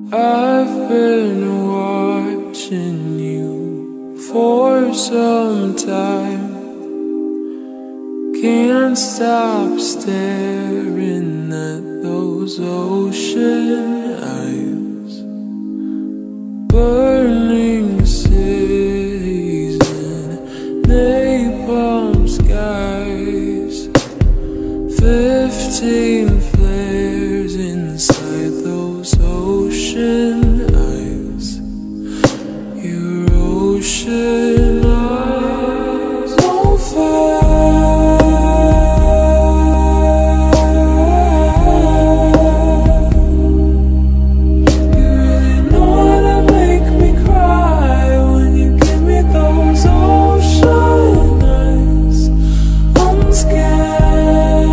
I've been watching you for some time. Can't stop staring at those ocean eyes. Burning cities and napalm skies. 15 flares inside those ocean eyes. Your ocean eyes on fire. You really know how to make me cry when you give me those ocean eyes. I'm scared.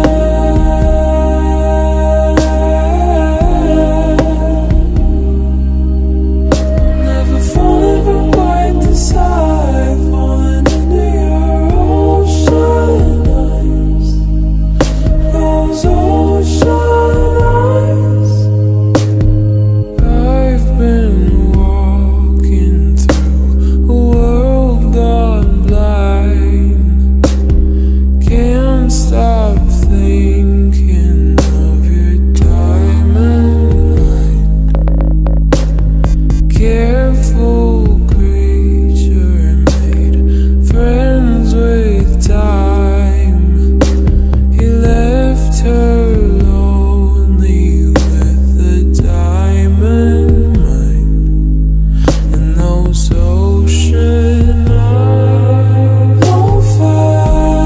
Stop thinking of your diamond line. Careful creature made friends with time. He left her lonely with the diamond mine and those ocean eyes on fire.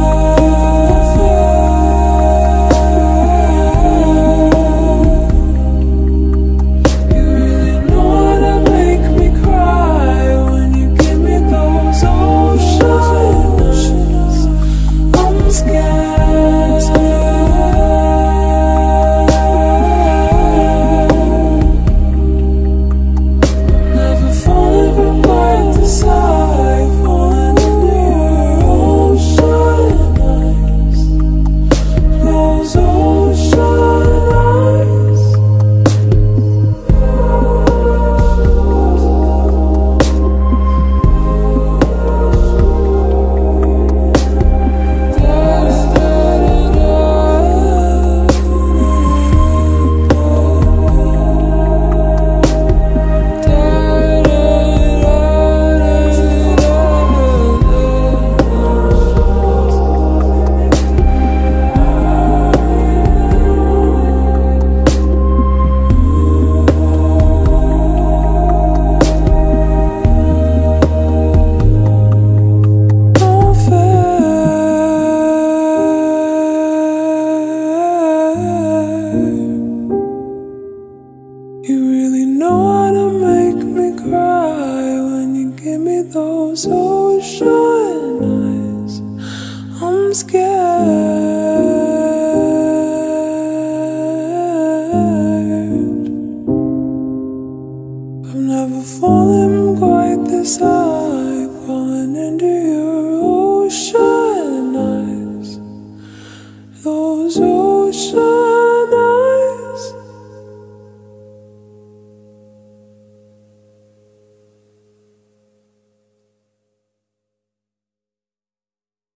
You really know how to make me cry when you give me those ocean eyes. I'm scared.